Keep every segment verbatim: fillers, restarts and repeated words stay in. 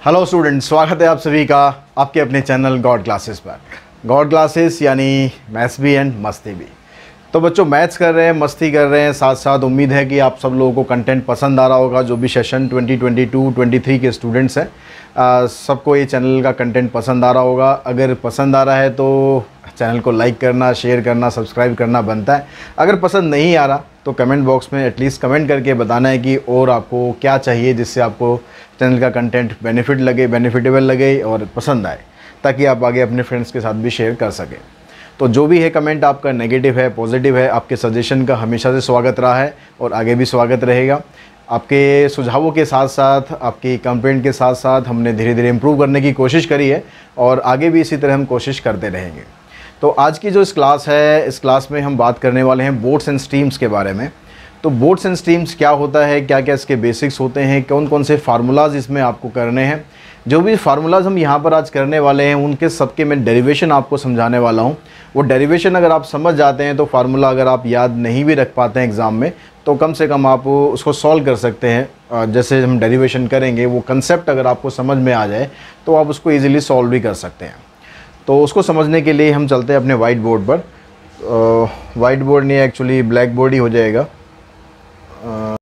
Hello students, स्वागत है आप सभी का आपके अपने चैनल गॉड क्लासेस पर। गॉड क्लासेस यानी मैथ्स भी एंड मस्ती भी। तो बच्चों, मैथ्स कर रहे हैं, मस्ती कर रहे हैं, साथ साथ उम्मीद है कि आप सब लोगों को कंटेंट पसंद आ रहा होगा। जो भी session twenty twenty two twenty three के स्टूडेंट्स हैं, सबको ये चैनल का कंटेंट पसंद आ रहा होगा। अगर पसंद आ रहा है तो चैनल को लाइक करना, शेयर करना, सब्सक्राइब करना बनता है। अगर पसंद नहीं आ रहा तो कमेंट बॉक्स में एटलीस्ट कमेंट करके बताना है कि और आपको क्या चाहिए, जिससे आपको चैनल का कंटेंट बेनिफिट लगे, बेनिफिटेबल लगे और पसंद आए, ताकि आप आगे अपने फ्रेंड्स के साथ भी शेयर कर सकें। तो जो भी है कमेंट आपका, नेगेटिव है, पॉजिटिव है, आपके सजेशन का हमेशा से स्वागत रहा है और आगे भी स्वागत रहेगा। आपके सुझावों के साथ साथ, आपकी कंप्लेंट के साथ साथ हमने धीरे धीरे इम्प्रूव करने की कोशिश करी है और आगे भी इसी तरह हम कोशिश करते रहेंगे। तो आज की जो इस क्लास है, इस क्लास में हम बात करने वाले हैं बोट्स एंड स्ट्रीम्स के बारे में। तो बोट्स एंड स्ट्रीम्स क्या होता है, क्या क्या इसके बेसिक्स होते हैं, कौन कौन से फार्मूलाज इसमें आपको करने हैं। जो भी फार्मूलाज हम यहाँ पर आज करने वाले हैं उनके सबके मैं डेरिवेशन आपको समझाने वाला हूँ। वो डेरिवेशन अगर आप समझ जाते हैं तो फार्मूला अगर आप याद नहीं भी रख पाते हैं एग्ज़ाम में, तो कम से कम आप उसको सॉल्व कर सकते हैं। जैसे हम डेरिवेशन करेंगे, वो कंसेप्ट अगर आपको समझ में आ जाए तो आप उसको ईज़िली सॉल्व भी कर सकते हैं। तो उसको समझने के लिए हम चलते हैं अपने वाइट बोर्ड पर। वाइट बोर्ड नहीं, एक्चुअली ब्लैक बोर्ड ही हो जाएगा। आ,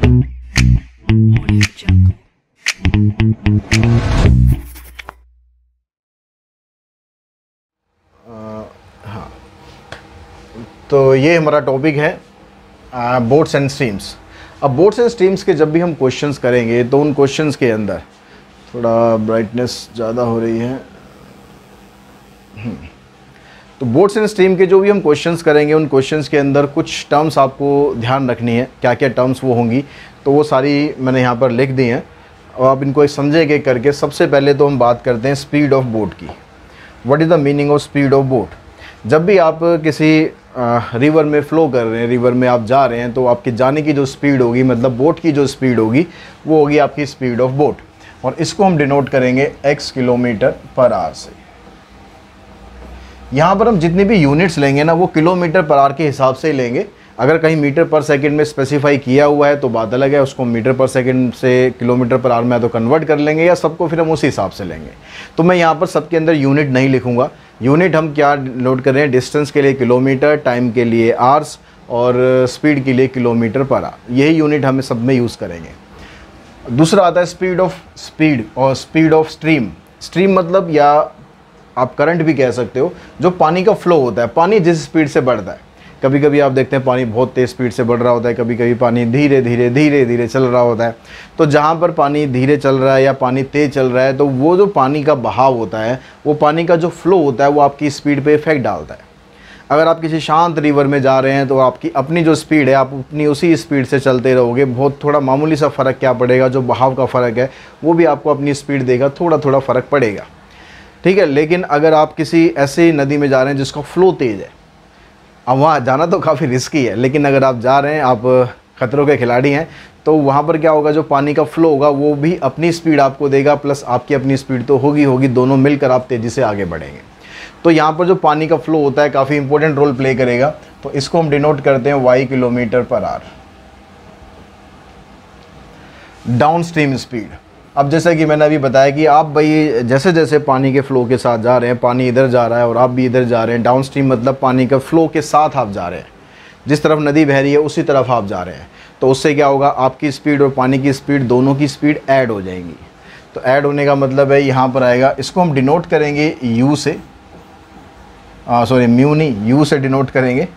हाँ, तो ये हमारा टॉपिक है बोट्स एंड स्ट्रीम्स। अब बोट्स एंड स्ट्रीम्स के जब भी हम क्वेश्चंस करेंगे तो उन क्वेश्चंस के अंदर थोड़ा ब्राइटनेस ज़्यादा हो रही है। तो बोट्स एंड स्ट्रीम के जो भी हम क्वेश्चंस करेंगे उन क्वेश्चंस के अंदर कुछ टर्म्स आपको ध्यान रखनी है। क्या क्या टर्म्स वो होंगी, तो वो सारी मैंने यहाँ पर लिख दी हैं और आप इनको एक समझेंगे करके। सबसे पहले तो हम बात करते हैं स्पीड ऑफ बोट की। What is the meaning of speed of boat? जब भी आप किसी रिवर में फ़्लो कर रहे हैं, रिवर में आप जा रहे हैं, तो आपके जाने की जो स्पीड होगी, मतलब बोट की जो स्पीड होगी, वो होगी आपकी स्पीड ऑफ बोट। और इसको हम डिनोट करेंगे एक्स किलोमीटर पर आवर से। यहाँ पर हम जितनी भी यूनिट्स लेंगे ना, वो किलोमीटर पर आवर के हिसाब से ही लेंगे। अगर कहीं मीटर पर सेकंड में स्पेसिफाई किया हुआ है तो बात अलग है, उसको मीटर पर सेकंड से किलोमीटर पर आवर में तो कन्वर्ट कर लेंगे, या सबको फिर हम उसी हिसाब से लेंगे। तो मैं यहाँ पर सबके अंदर यूनिट नहीं लिखूँगा। यूनिट हम क्या नोट कर रहे हैं? डिस्टेंस के लिए किलोमीटर, टाइम के लिए आवर्स और स्पीड के लिए किलोमीटर पर आवर। यही यूनिट हमें सब में यूज़ करेंगे। दूसरा आता है स्पीड ऑफ स्पीड और स्पीड ऑफ स्ट्रीम। स्ट्रीम मतलब, या आप करंट भी कह सकते हो, जो पानी का फ्लो होता है। पानी जिस स्पीड से बढ़ता है, कभी कभी आप देखते हैं पानी बहुत तेज़ स्पीड से बढ़ रहा होता है, कभी कभी पानी धीरे धीरे धीरे धीरे चल रहा होता है। तो जहाँ पर पानी धीरे चल रहा है या पानी तेज़ चल रहा है, तो वो जो पानी का बहाव होता है, वो पानी का जो फ्लो होता है, वो आपकी स्पीड पे इफेक्ट डालता है। अगर आप किसी शांत रिवर में जा रहे हैं तो आपकी अपनी जो स्पीड है, आप अपनी उसी स्पीड से चलते रहोगे। बहुत थोड़ा मामूली सा फ़र्क क्या पड़ेगा, जो बहाव का फ़र्क है वो भी आपको अपनी स्पीड देगा, थोड़ा थोड़ा फ़र्क पड़ेगा, ठीक है। लेकिन अगर आप किसी ऐसी नदी में जा रहे हैं जिसका फ़्लो तेज़ है, अब वहाँ जाना तो काफ़ी रिस्की है, लेकिन अगर आप जा रहे हैं, आप खतरों के खिलाड़ी हैं, तो वहाँ पर क्या होगा, जो पानी का फ़्लो होगा वो भी अपनी स्पीड आपको देगा, प्लस आपकी अपनी स्पीड तो होगी होगी, दोनों मिलकर आप तेज़ी से आगे बढ़ेंगे। तो यहाँ पर जो पानी का फ़्लो होता है काफ़ी इंपॉर्टेंट रोल प्ले करेगा। तो इसको हम डिनोट करते हैं y kilometre per hour. Down stream speed. अब जैसा कि मैंने अभी बताया कि आप भाई जैसे जैसे पानी के फ़्लो के साथ जा रहे हैं, पानी इधर जा रहा है और आप भी इधर जा रहे हैं। डाउन स्ट्रीम मतलब पानी का फ़्लो के साथ आप जा रहे हैं, जिस तरफ नदी बह रही है उसी तरफ आप जा रहे हैं। तो उससे क्या होगा, आपकी स्पीड और पानी की स्पीड दोनों की स्पीड ऐड हो जाएंगी। तो ऐड होने का मतलब है यहाँ पर आएगा, इसको हम डिनोट करेंगे यू से, सॉरी म्यू नहीं, यू से डिनोट करेंगे।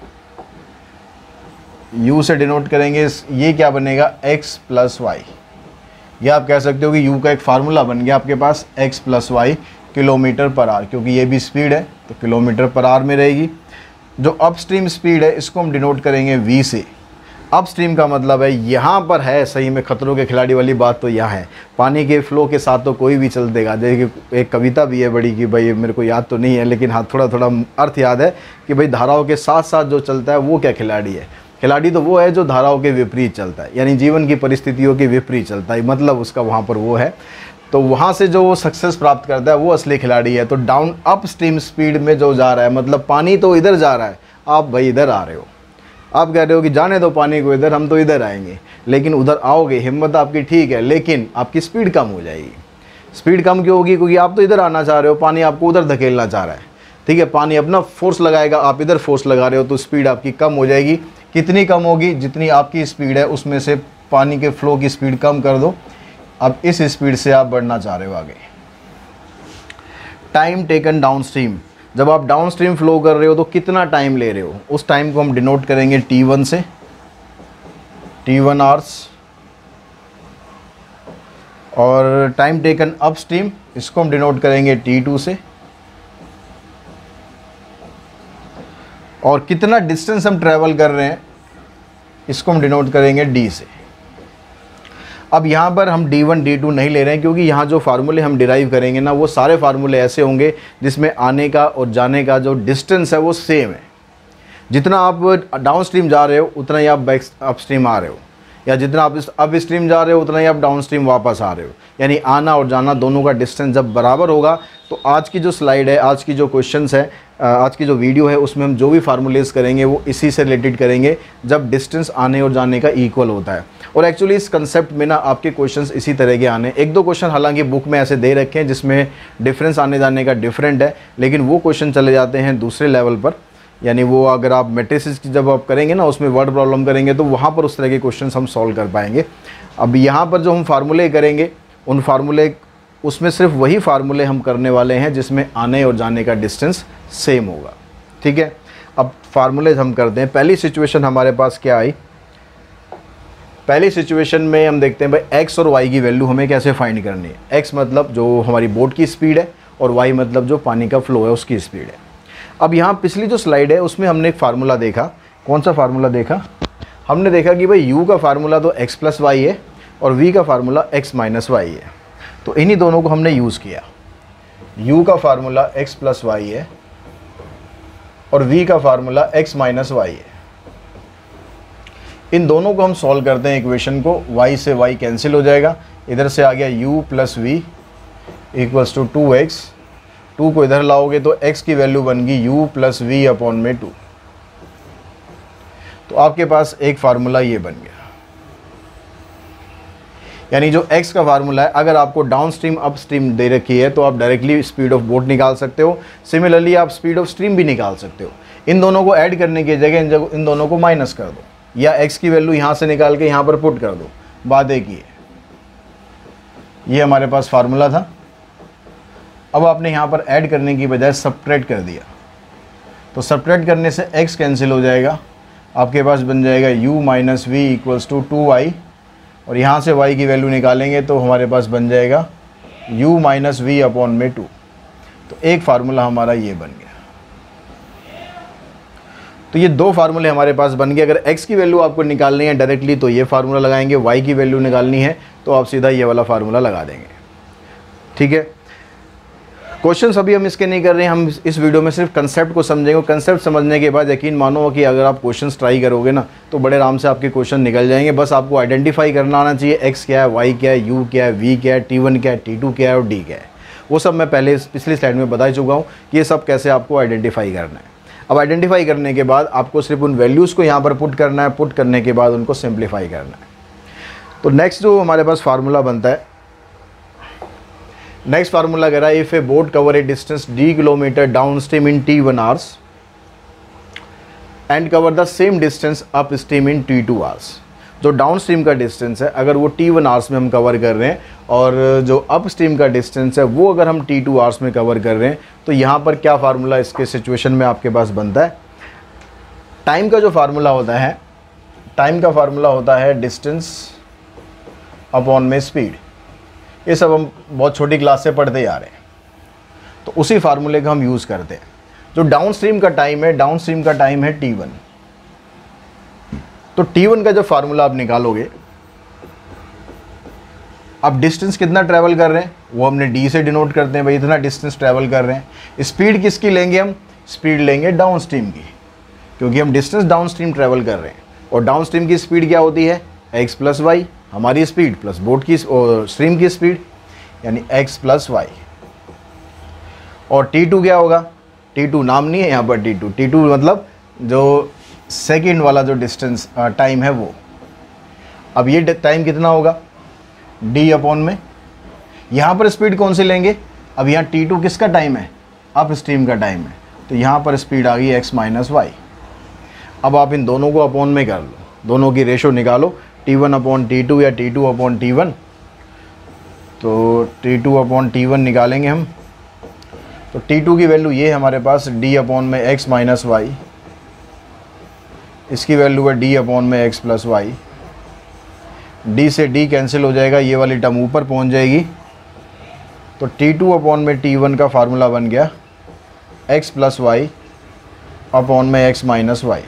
यू से डिनोट करेंगे, ये क्या बनेगा, एक्स प्लस वाई। या आप कह सकते हो कि u का एक फार्मूला बन गया आपके पास, x plus y kilometre per hour, क्योंकि ये भी स्पीड है तो किलोमीटर पर आवर में रहेगी। जो अपस्ट्रीम स्पीड है इसको हम डिनोट करेंगे v से। अपस्ट्रीम का मतलब है यहाँ पर है, सही में खतरों के खिलाड़ी वाली बात तो यहाँ है। पानी के फ्लो के साथ तो कोई भी चल देगा। जैसे एक कविता भी है बड़ी, कि भाई मेरे को याद तो नहीं है, लेकिन हाँ थोड़ा थोड़ा अर्थ याद है कि भाई धाराओं के साथ साथ जो चलता है वो क्या खिलाड़ी है। खिलाड़ी तो वो है जो धाराओं के विपरीत चलता है, यानी जीवन की परिस्थितियों के विपरीत चलता है, मतलब उसका वहाँ पर वो है। तो वहाँ से जो सक्सेस प्राप्त करता है वो असली खिलाड़ी है। तो डाउन अप स्ट्रीम स्पीड में जो जा रहा है, मतलब पानी तो इधर जा रहा है, आप भाई इधर आ रहे हो, आप कह रहे हो कि जाने दो पानी को इधर, हम तो इधर आएंगे, लेकिन उधर आओगे, हिम्मत आपकी ठीक है, लेकिन आपकी स्पीड कम हो जाएगी। स्पीड कम क्यों होगी? क्योंकि आप तो इधर आना चाह रहे हो, पानी आपको उधर धकेलना चाह रहा है, ठीक है। पानी अपना फोर्स लगाएगा, आप इधर फोर्स लगा रहे हो, तो स्पीड आपकी कम हो जाएगी। कितनी कम होगी? जितनी आपकी स्पीड है उसमें से पानी के फ्लो की स्पीड कम कर दो। अब इस स्पीड से आप बढ़ना चाह रहे हो आगे। टाइम टेकन डाउन स्ट्रीम, जब आप डाउन स्ट्रीम फ्लो कर रहे हो तो कितना टाइम ले रहे हो, उस टाइम को हम डिनोट करेंगे टी वन से, टी वन आवर्स। और टाइम टेकन अप स्ट्रीम, इसको हम डिनोट करेंगे टी टू से। और कितना डिस्टेंस हम ट्रैवल कर रहे हैं, इसको हम डिनोट करेंगे डी से। अब यहाँ पर हम डी वन डी टू नहीं ले रहे हैं, क्योंकि यहाँ जो फार्मूले हम डिराइव करेंगे ना, वो सारे फार्मूले ऐसे होंगे जिसमें आने का और जाने का जो डिस्टेंस है वो सेम है। जितना आप डाउन स्ट्रीम जा रहे हो उतना ही आप बैक अप स्ट्रीम आ रहे हो, या जितना आप अप स्ट्रीम जा रहे हो उतना ही आप डाउन स्ट्रीम वापस आ रहे हो। यानी आना और जाना दोनों का डिस्टेंस जब बराबर होगा, तो आज की जो स्लाइड है, आज की जो क्वेश्चंस है, आज की जो वीडियो है, उसमें हम जो भी फार्मूलेज करेंगे वो इसी से रिलेटेड करेंगे, जब डिस्टेंस आने और जाने का इक्वल होता है। और एक्चुअली इस कंसेप्ट में ना आपके क्वेश्चंस इसी तरह के आने, एक दो क्वेश्चन हालांकि बुक में ऐसे दे रखे हैं जिसमें डिफरेंस आने जाने का डिफरेंट है, लेकिन वो क्वेश्चन चले जाते हैं दूसरे लेवल पर। यानी वो अगर आप मैट्रिसेस की जब आप करेंगे ना, उसमें वर्ड प्रॉब्लम करेंगे, तो वहाँ पर उस तरह के क्वेश्चन हम सॉल्व कर पाएंगे। अब यहाँ पर जो हम फार्मूले करेंगे, उन फार्मूले उसमें सिर्फ वही फार्मूले हम करने वाले हैं जिसमें आने और जाने का डिस्टेंस सेम होगा, ठीक है। अब फार्मूले हम करते हैं। पहली सिचुएशन हमारे पास क्या आई? पहली सिचुएशन में हम देखते हैं भाई एक्स और वाई की वैल्यू हमें कैसे फाइंड करनी है। एक्स मतलब जो हमारी बोट की स्पीड है, और वाई मतलब जो पानी का फ्लो है उसकी स्पीड है। अब यहाँ पिछली जो स्लाइड है उसमें हमने एक फार्मूला देखा। कौन सा फार्मूला देखा? हमने देखा कि भाई u का फार्मूला तो x प्लस वाई है और v का फार्मूला x माइनस वाई है। तो इन्हीं दोनों को हमने यूज़ किया। u का फार्मूला x प्लस वाई है और v का फार्मूला x माइनस वाई है। इन दोनों को हम सॉल्व करते हैं इक्वेशन को। y से y कैंसिल हो जाएगा, इधर से आ गया u plus v equals to two x. Two को इधर लाओगे तो x की वैल्यू बन गई u प्लस वी अपॉन में टू। तो आपके पास एक फार्मूला ये बन गया। यानी जो x का फार्मूला है, अगर आपको डाउन स्ट्रीम अप स्ट्रीम दे रखी है तो आप डायरेक्टली स्पीड ऑफ बोट निकाल सकते हो। सिमिलरली आप स्पीड ऑफ स्ट्रीम भी निकाल सकते हो। इन दोनों को ऐड करने की जगह इन जगह इन दोनों को माइनस कर दो, या x की वैल्यू यहाँ से निकाल के यहाँ पर पुट कर दो। बात एक ही है। ये हमारे पास फार्मूला था। अब आपने यहाँ पर ऐड करने की बजाय सब्ट्रैक्ट कर दिया, तो सब्ट्रैक्ट करने से x कैंसिल हो जाएगा। आपके पास बन जाएगा u minus v equals to two y, और यहाँ से y की वैल्यू निकालेंगे तो हमारे पास बन जाएगा u माइनस वी अपॉन में टू। तो एक फार्मूला हमारा ये बन गया। तो ये दो फार्मूले हमारे पास बन गए। अगर x की वैल्यू आपको निकालनी है डायरेक्टली तो ये फार्मूला लगाएंगे, y की वैल्यू निकालनी है तो आप सीधा ये वाला फार्मूला लगा देंगे, ठीक है। क्वेश्चंस अभी हम इसके नहीं कर रहे हैं, हम इस वीडियो में सिर्फ कंसेप्ट को समझेंगे। कंसेप्ट समझने के बाद यकीन मानो कि अगर आप क्वेश्चंस ट्राई करोगे ना तो बड़े आराम से आपके क्वेश्चन निकल जाएंगे। बस आपको आइडेंटिफाई करना आना चाहिए x क्या है, y क्या है, u क्या है, v क्या है, टी वन क्या है, टी टू क्या है और d क्या है। वो सब मैं पहले पिछली स्लाइड में बता चुका हूँ कि ये सब कैसे आपको आइडेंटिफाई करना है। अब आइडेंटिफाई करने के बाद आपको सिर्फ उन वैल्यूज़ को यहाँ पर पुट करना है। पुट करने के बाद उनको सिंप्लीफाई करना है। तो नेक्स्ट जो हमारे पास फार्मूला बनता है, नेक्स्ट फार्मूला कह रहा है if a boat cover a distance D kilometre down stream in T one hours and cover the same distance up stream in T two hours. जो डाउन स्ट्रीम का distance है अगर वो टी वन आवर्स में हम cover कर रहे हैं, और जो अप स्ट्रीम का डिस्टेंस है वो अगर हम टी टू आवर्स में कवर कर रहे हैं, तो यहाँ पर क्या फार्मूला इसके सिचुएशन में आपके पास बनता है? टाइम का जो फार्मूला होता है, टाइम का फार्मूला होता है डिस्टेंस अपॉन में स्पीड। ये सब हम बहुत छोटी क्लास से पढ़ते आ रहे हैं, तो उसी फार्मूले का हम यूज़ करते हैं। जो डाउन स्ट्रीम का टाइम है, डाउन स्ट्रीम का टाइम है टी वन। तो टी वन का जो फार्मूला आप निकालोगे, अब डिस्टेंस कितना ट्रैवल कर रहे हैं वो हमने डी से डिनोट करते हैं। भाई इतना डिस्टेंस ट्रैवल कर रहे हैं। स्पीड किसकी लेंगे हम? स्पीड लेंगे डाउन स्ट्रीम की, क्योंकि हम डिस्टेंस डाउन स्ट्रीम ट्रैवल कर रहे हैं। और डाउन स्ट्रीम की स्पीड क्या होती है? एक्स प्लस वाई, हमारी स्पीड प्लस बोट की स्ट्रीम की स्पीड, यानी x प्लस वाई। और टी टू क्या होगा? टी टू नाम नहीं है यहाँ पर। टी टू टी टू मतलब जो सेकंड वाला जो डिस्टेंस टाइम है वो। अब ये टाइम कितना होगा? d अपॉन में यहाँ पर स्पीड कौन सी लेंगे, अब यहाँ टी टू किसका टाइम है, अप स्ट्रीम का टाइम है, तो यहाँ पर स्पीड आ गई x माइनस वाई। अब आप इन दोनों को अपॉन में कर लो, दोनों की रेशो निकालो, T one upon T two या T two upon T one. तो T two upon T one निकालेंगे हम, तो टी टू की वैल्यू ये है हमारे पास d अपॉन में x माइनस वाई, इसकी वैल्यू है d अपॉन में x प्लस वाई। d से d कैंसिल हो जाएगा, ये वाली टर्म ऊपर पहुंच जाएगी, तो टी टू अपॉन में टी वन का फार्मूला बन गया x प्लस वाई अपॉन में x माइनस वाई।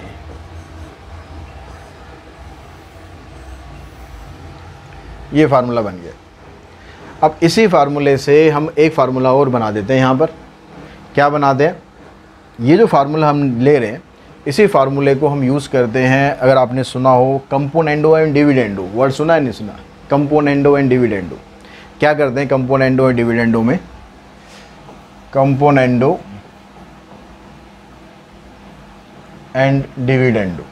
ये फार्मूला बन गया। अब इसी फार्मूले से हम एक फार्मूला और बना देते हैं। यहाँ पर क्या बनाते हैं, ये जो फार्मूला हम ले रहे हैं इसी फार्मूले को हम यूज़ करते हैं, अगर आपने सुना हो कंपोनेंडो एंड डिविडेंडो, वर्ड सुना है नहीं सुना, कंपोनेंडो एंड डिविडेंडो। क्या करते हैं कंपोनेंडो एंड डिविडेंडो में, कंपोनेंडो एंड डिविडेंडो,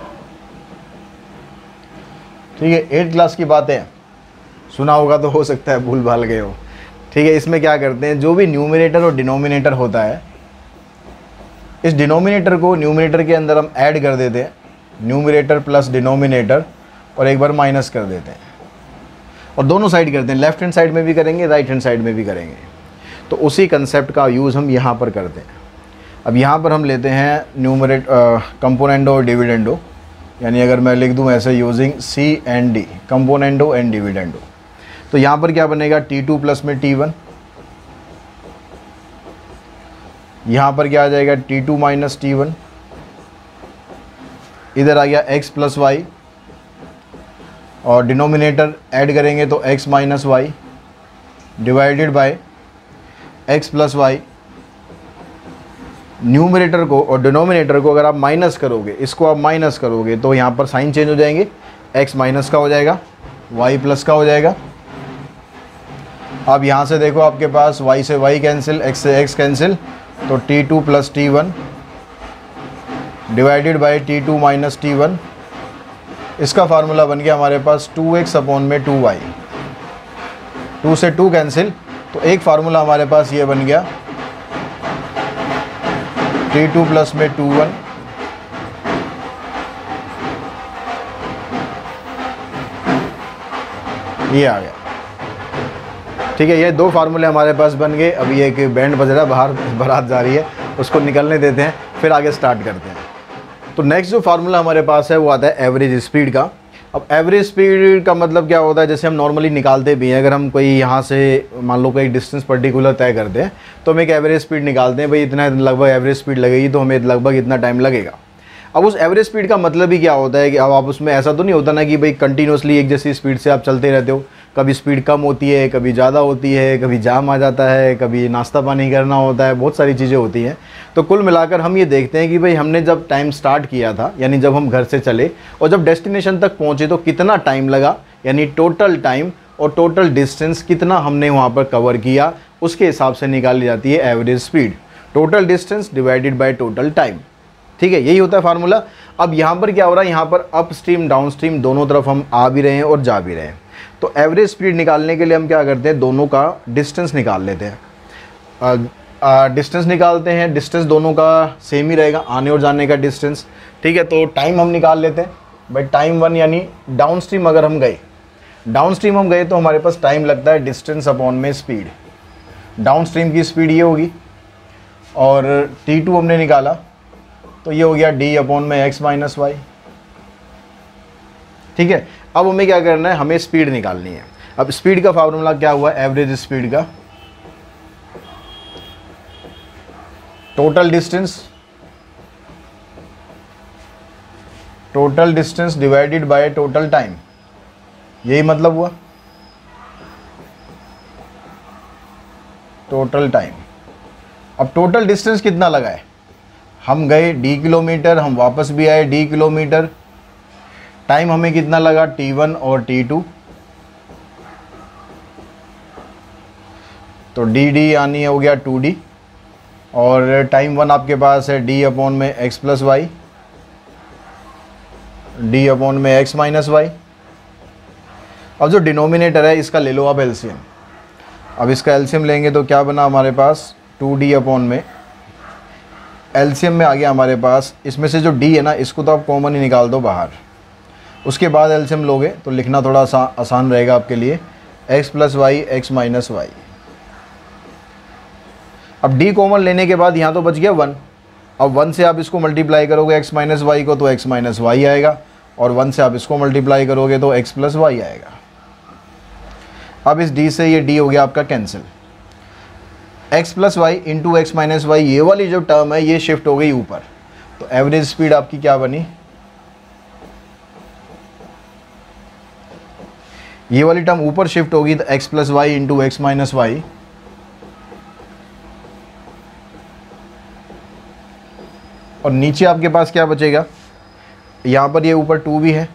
ठीक है, एट क्लास की बात है, सुना होगा तो हो सकता है भूल भाल गए हो, ठीक है। इसमें क्या करते हैं, जो भी न्यूमरेटर और डिनोमिनेटर होता है, इस डिनोमिनेटर को न्यूमरेटर के अंदर हम ऐड कर देते हैं, न्यूमरेटर प्लस डिनोमिनेटर, और एक बार माइनस कर देते हैं, और दोनों साइड करते हैं, लेफ्ट हैंड साइड में भी करेंगे, राइट हैंड साइड में भी करेंगे। तो उसी कंसेप्ट का यूज़ हम यहाँ पर करते हैं। अब यहाँ पर हम लेते हैं न्यूमरेट कंपोनेंडो और डिविडेंडो, यानी अगर मैं लिख दूँ ऐसे using C and D, componendo and dividendo, तो यहाँ पर क्या बनेगा टी टू प्लस में टी वन, यहाँ पर क्या आ जाएगा T two minus T one, इधर आ गया x प्लस वाई, और डिनोमिनेटर ऐड करेंगे तो x minus y divided by x plus y. Numerator को और डिनोमिनेटर को अगर आप माइनस करोगे, इसको आप माइनस करोगे तो यहाँ पर साइन चेंज हो जाएंगे, x माइनस का हो जाएगा, y प्लस का हो जाएगा। अब यहाँ से देखो आपके पास y से y कैंसिल, x से x कैंसिल, तो T two plus T one divided by T two minus T one, इसका फार्मूला बन गया हमारे पास टू एक्स अपॉन में टू वाई। टू से टू कैंसिल, तो एक फार्मूला हमारे पास ये बन गया टी टू प्लस में टू वन ये आ गया, ठीक है। ये दो फार्मूले हमारे पास बन गए। अभी एक बैंड बज रहा है बाहर, बारात जा रही है, उसको निकलने देते हैं, फिर आगे स्टार्ट करते हैं। तो नेक्स्ट जो फार्मूला हमारे पास है वो आता है एवरेज स्पीड का। अब एवरेज स्पीड का मतलब क्या होता है, जैसे हम नॉर्मली निकालते भी हैं, अगर हम कोई यहाँ से मान लो कोई डिस्टेंस पर्टिकुलर तय करते हैं तो हम एक एवरेज स्पीड निकालते हैं, भाई इतना लगभग एवरेज स्पीड लगेगी तो हमें लगभग इतना टाइम लगेगा। अब उस एवरेज स्पीड का मतलब ही क्या होता है कि अब आप उसमें ऐसा तो नहीं होता ना कि भाई कंटिन्यूसली एक जैसी स्पीड से आप चलते रहते हो, कभी स्पीड कम होती है, कभी ज़्यादा होती है, कभी जाम आ जाता है, कभी नाश्ता पानी करना होता है, बहुत सारी चीज़ें होती हैं। तो कुल मिलाकर हम ये देखते हैं कि भाई हमने जब टाइम स्टार्ट किया था, यानी जब हम घर से चले और जब डेस्टिनेशन तक पहुँचे तो कितना टाइम लगा, यानी टोटल टाइम और टोटल डिस्टेंस कितना हमने वहाँ पर कवर किया, उसके हिसाब से निकाली जाती है average speed. Total distance divided by total time, ठीक है, यही होता है फार्मूला। अब यहाँ पर क्या हो रहा है, यहाँ पर अप स्ट्रीम डाउन स्ट्रीम दोनों तरफ हम आ भी रहे हैं और जा भी रहे हैं। तो एवरेज स्पीड निकालने के लिए हम क्या करते हैं, दोनों का डिस्टेंस निकाल लेते हैं। डिस्टेंस निकालते हैं, डिस्टेंस दोनों का सेम ही रहेगा, आने और जाने का डिस्टेंस, ठीक है। तो टाइम हम निकाल लेते हैं, भाई टाइम वन यानी डाउन स्ट्रीम अगर हम गए, डाउन स्ट्रीम हम गए तो हमारे पास टाइम लगता है डिस्टेंस अपॉन में स्पीड। डाउन स्ट्रीम की स्पीड ये होगी, और टी टू हमने निकाला तो ये हो गया डी अपॉन में एक्स माइनस वाई, ठीक है। अब हमें क्या करना है, हमें स्पीड निकालनी है। अब स्पीड का फार्मूला क्या हुआ, एवरेज स्पीड का total distance, total distance divided by total time, यही मतलब हुआ टोटल टाइम। अब टोटल डिस्टेंस कितना लगा है, हम गए डी किलोमीटर, हम वापस भी आए डी किलोमीटर, टाइम हमें कितना लगा टी वन और टी टू, तो डी डी यानी हो गया टू डी, और टाइम वन आपके पास है डी अपॉन में x plus y, D upon में एक्स माइनस वाई। अब जो डिनोमिनेटर है इसका ले लो आप एलसीएम, अब इसका एलसीएम लेंगे तो क्या बना हमारे पास, टू डी अपॉन में एलसीएम में आ गया हमारे पास, इसमें से जो डी है ना इसको तो आप कॉमन ही निकाल दो बाहर, उसके बाद एलसीएम लोगे तो लिखना थोड़ा आसा, आसान रहेगा आपके लिए, x plus y x minus y. अब डी कॉमन लेने के बाद यहाँ तो बच गया वन, अब वन से आप इसको मल्टीप्लाई करोगे x माइनस वाई को तो x माइनस वाई आएगा, और वन से आप इसको मल्टीप्लाई करोगे तो x प्लस वाई आएगा। अब इस d से ये d हो गया आपका cancel, x plus y into x minus y, ये वाली जो टर्म है ये शिफ्ट हो गई ऊपर, तो एवरेज स्पीड आपकी क्या बनी, ये वाली टर्म ऊपर शिफ्ट होगी तो x plus y into x minus y, और नीचे आपके पास क्या बचेगा, यहाँ पर ये ऊपर टू भी है,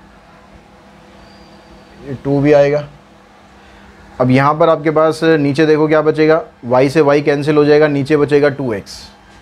ये टू भी आएगा। अब यहाँ पर आपके पास नीचे देखो क्या बचेगा, y से y कैंसिल हो जाएगा, नीचे बचेगा टू एक्स।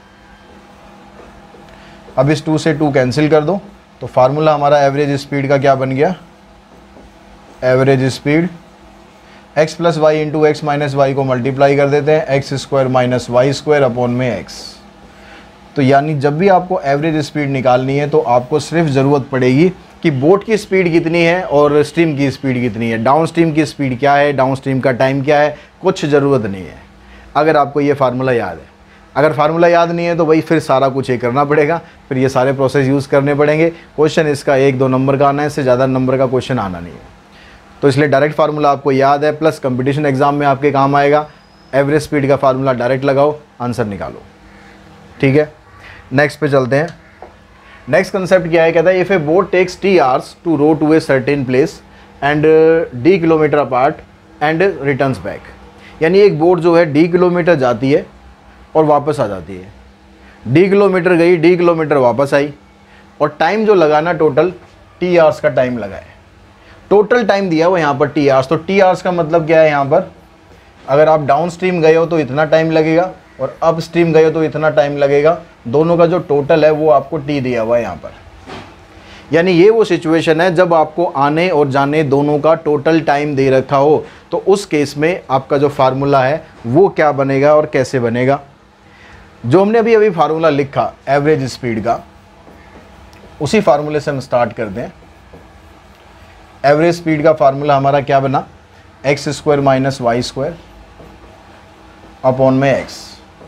अब इस टू से टू कैंसिल कर दो तो फार्मूला हमारा एवरेज स्पीड का क्या बन गया, average speed x plus y into x minus y को मल्टीप्लाई कर देते हैं, x square minus y square upon में x। तो यानी जब भी आपको एवरेज स्पीड निकालनी है तो आपको सिर्फ ज़रूरत पड़ेगी कि बोट की स्पीड कितनी है और स्ट्रीम की स्पीड कितनी है, डाउन स्ट्रीम की स्पीड क्या है, डाउन स्ट्रीम का टाइम क्या है, कुछ ज़रूरत नहीं है अगर आपको ये फार्मूला याद है। अगर फार्मूला याद नहीं है तो भाई फिर सारा कुछ ये करना पड़ेगा, फिर ये सारे प्रोसेस यूज़ करने पड़ेंगे। क्वेश्चन इसका एक दो नंबर का आना है, इससे ज़्यादा नंबर का क्वेश्चन आना नहीं है, तो इसलिए डायरेक्ट फार्मूला आपको याद है, प्लस कंपटीशन एग्जाम में आपके काम आएगा। एवरेज स्पीड का फार्मूला डायरेक्ट लगाओ, आंसर निकालो, ठीक है। नेक्स्ट पे चलते हैं। नेक्स्ट कंसेप्ट क्या है, कहता है if a boat takes t hours to row to a certain place and d kilometre apart and returns back, यानी एक बोट जो है डी किलोमीटर जाती है और वापस आ जाती है, डी किलोमीटर गई, डी किलोमीटर वापस आई, और टाइम जो लगाना टोटल टी आवर्स का टाइम लगा है, टोटल टाइम दिया हुआ यहाँ पर टी आवर्स। तो टी आवर्स का मतलब क्या है, यहाँ पर अगर आप डाउन स्ट्रीम गए हो तो इतना टाइम लगेगा और अप स्ट्रीम गए हो तो इतना टाइम लगेगा, दोनों का जो टोटल है वो आपको टी दिया हुआ है यहाँ पर। यानी ये वो सिचुएशन है जब आपको आने और जाने दोनों का टोटल टाइम दे रखा हो, तो उस केस में आपका जो फार्मूला है वो क्या बनेगा और कैसे बनेगा। जो हमने अभी अभी फार्मूला लिखा एवरेज स्पीड का, उसी फार्मूले से हम स्टार्ट करते हैं। एवरेज स्पीड का फार्मूला हमारा क्या बना, x square minus y square upon में एक्स,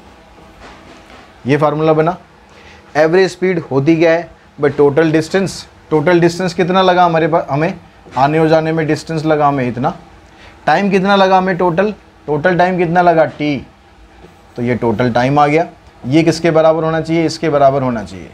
ये फार्मूला बना। एवरेज स्पीड होती क्या है भाई, टोटल डिस्टेंस, टोटल डिस्टेंस कितना लगा हमारे पास, हमें आने और जाने में डिस्टेंस लगा हमें इतना, टाइम कितना लगा हमें टोटल, टोटल टाइम कितना लगा टी, तो ये टोटल टाइम आ गया। ये किसके बराबर होना चाहिए, इसके बराबर होना चाहिए।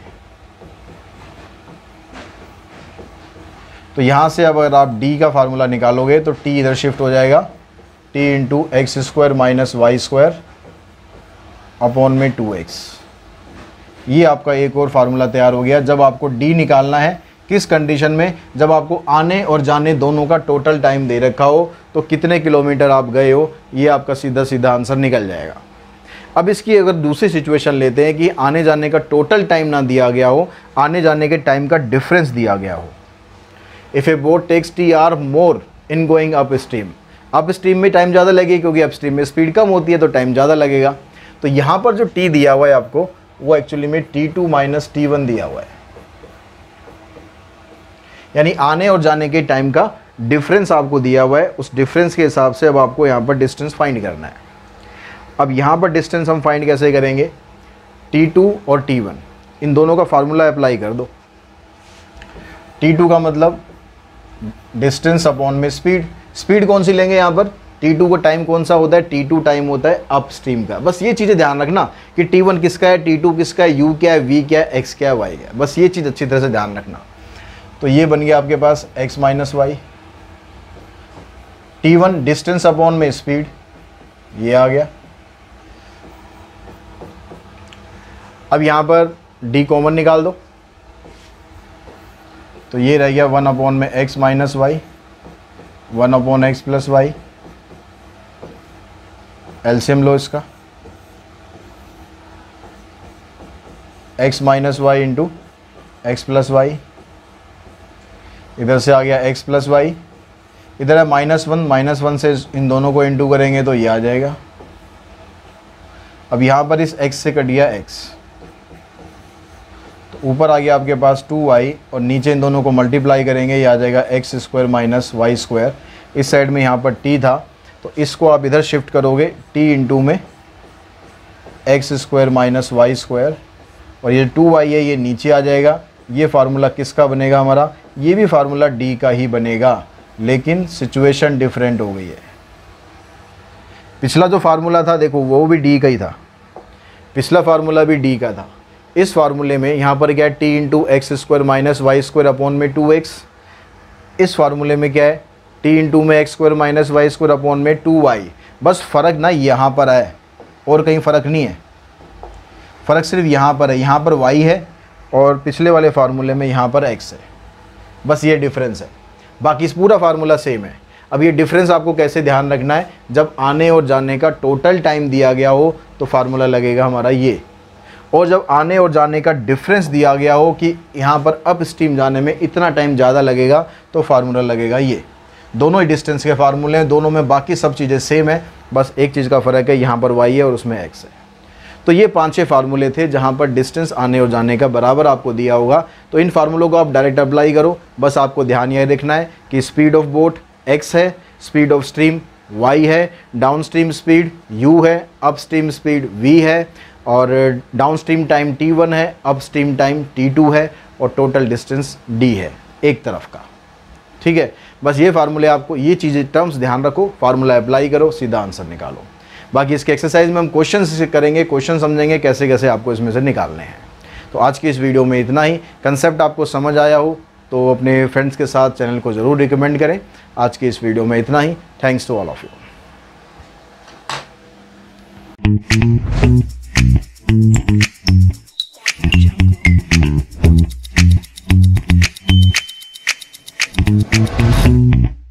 तो यहाँ से अब अगर आप d का फार्मूला निकालोगे तो t इधर शिफ्ट हो जाएगा, t into x square minus y square upon में टू एक्स। ये आपका एक और फार्मूला तैयार हो गया। जब आपको d निकालना है किस कंडीशन में, जब आपको आने और जाने दोनों का टोटल टाइम दे रखा हो, तो कितने किलोमीटर आप गए हो, ये आपका सीधा सीधा आंसर निकल जाएगा। अब इसकी अगर दूसरी सिचुएशन लेते हैं कि आने जाने का टोटल टाइम ना दिया गया हो, आने जाने के टाइम का डिफरेंस दिया गया हो। If a boat takes t are more in going upstream, up stream में टाइम ज़्यादा लगेगा क्योंकि अप स्ट्रीम में स्पीड कम होती है तो टाइम ज़्यादा लगेगा। तो यहाँ पर जो टी दिया हुआ है आपको वो एक्चुअली में t two minus T one दिया हुआ है, यानी आने और जाने के टाइम का डिफरेंस आपको दिया हुआ है। उस डिफरेंस के हिसाब से अब आपको यहाँ पर डिस्टेंस फाइंड करना है। अब यहाँ पर डिस्टेंस हम फाइंड कैसे करेंगे, टी टू और टी वन इन दोनों का फार्मूला अप्लाई कर दो। टी टू का मतलब डिस्टेंस अपॉन में स्पीड, स्पीड कौन सी लेंगे यहाँ पर, टी टू का टाइम कौन सा होता है, टी टू टाइम होता है अप स्ट्रीम का। बस ये चीज़ें ध्यान रखना कि टी वन किसका है, टी टू किसका है, यू क्या है, वी क्या है, एक्स क्या है, वाई क्या है, बस ये चीज़ अच्छी तरह से ध्यान रखना। तो ये बन गया आपके पास x minus y, t one distance upon में स्पीड, ये आ गया। अब यहाँ पर d कॉमन निकाल दो तो ये रह गया वन अपॉन में x minus y, one upon x plus y. LCM लो इसका, x minus y into x plus y, इधर से आ गया x प्लस वाई, इधर है माइनस वन, माइनस वन से इन दोनों को इंटू करेंगे तो ये आ जाएगा। अब यहाँ पर इस x से कट गया x, तो ऊपर आ गया आपके पास टू वाई और नीचे इन दोनों को मल्टीप्लाई करेंगे, ये आ जाएगा x square minus y square. इस साइड में यहाँ पर t था तो इसको आप इधर शिफ्ट करोगे t इंटू में x square minus y square, और ये टू वाई है ये नीचे आ जाएगा। ये फार्मूला किसका बनेगा हमारा, ये भी फार्मूला d का ही बनेगा, लेकिन सिचुएशन डिफरेंट हो गई है। पिछला जो फार्मूला था देखो वो भी d का ही था, पिछला फार्मूला भी d का था। इस फार्मूले में यहाँ पर क्या है, t into x square minus y square upon में टू एक्स। इस फार्मूले में क्या है, t इंटू में x square minus y square upon में टू वाई। बस फ़र्क ना यहाँ पर है और कहीं फ़र्क नहीं है, फ़र्क सिर्फ यहाँ पर है। यहाँ पर y है और पिछले वाले फार्मूले में यहाँ पर x है, बस ये डिफरेंस है। बाकी इस पूरा फार्मूला सेम है। अब ये डिफरेंस आपको कैसे ध्यान रखना है, जब आने और जाने का टोटल टाइम दिया गया हो तो फार्मूला लगेगा हमारा ये, और जब आने और जाने का डिफरेंस दिया गया हो कि यहाँ पर अप स्ट्रीम जाने में इतना टाइम ज़्यादा लगेगा तो फार्मूला लगेगा ये। दोनों ही डिस्टेंस के फार्मूले हैं, दोनों में बाकी सब चीज़ें सेम है, बस एक चीज़ का फ़र्क है, यहाँ पर y है और उसमें x है। तो ये पाँच छः फार्मूले थे जहाँ पर डिस्टेंस आने और जाने का बराबर आपको दिया होगा। तो इन फार्मूलों को आप डायरेक्ट अप्लाई करो। बस आपको ध्यान यह रखना है कि स्पीड ऑफ बोट x है, स्पीड ऑफ स्ट्रीम y है, डाउन स्ट्रीम स्पीड u है, अप स्ट्रीम स्पीड v है, और downstream time t one है, up stream time t two है, और टोटल डिस्टेंस d है एक तरफ का। ठीक है, बस ये फार्मूले आपको, ये चीज़ें टर्म्स ध्यान रखो, फार्मूला अप्लाई करो, सीधा आंसर निकालो। बाकी इसके एक्सरसाइज में हम क्वेश्चन से करेंगे, क्वेश्चन समझेंगे कैसे कैसे आपको इसमें से निकालने हैं। तो आज की इस वीडियो में इतना ही। कंसेप्ट आपको समझ आया हो तो अपने फ्रेंड्स के साथ चैनल को ज़रूर रिकमेंड करें। आज की इस वीडियो में इतना ही। Thanks to all of you.